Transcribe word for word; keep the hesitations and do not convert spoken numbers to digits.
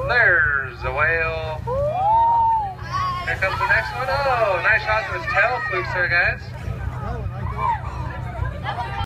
There's a whale. Here comes the next one. Oh, nice shot to his tail flukes there, guys.